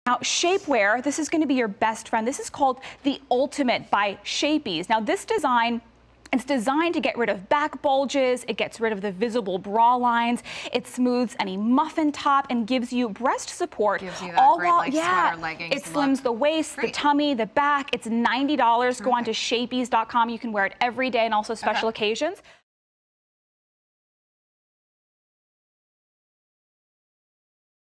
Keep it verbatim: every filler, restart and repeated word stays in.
Now, shapewear, this is going to be your best friend. This is called the Ultimate by Shapeez. Now, this design, it's designed to get rid of back bulges, it gets rid of the visible bra lines, it smooths any muffin top and gives you breast support. Gives you that all great, while, like, yeah, sweater leggings it slims look. the waist, Great. the tummy, the back. It's ninety dollars. Perfect. Go on to shapeez dot com. You can wear it every day and also special Okay. occasions.